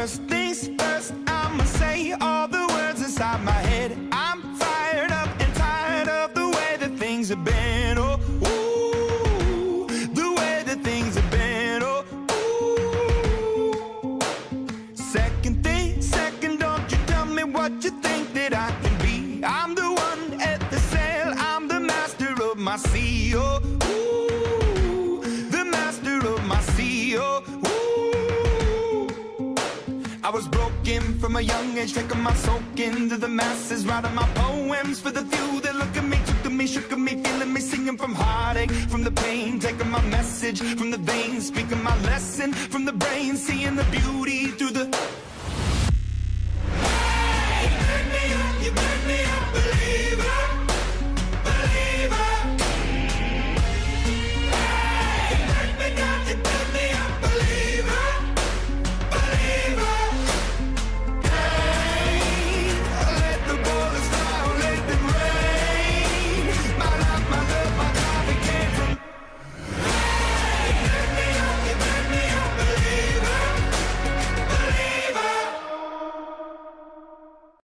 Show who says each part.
Speaker 1: First things first, I'ma say all the words inside my head. I'm fired up and tired of the way that things have been. Oh, ooh, the way that things have been. Oh, ooh. Second thing, second, don't you tell me what you think that I can be. I'm the one at the sail, I'm the master of my sea. Oh, ooh, the master of my sea. Oh, I was broken from a young age, taking my soak into the masses, writing my poems for the few that look at me, took to me, shook at me, feeling me, singing from heartache, from the pain, taking my message from the veins, speaking my lesson from the brain, seeing the beauty through the... Hey, you burn me up, believe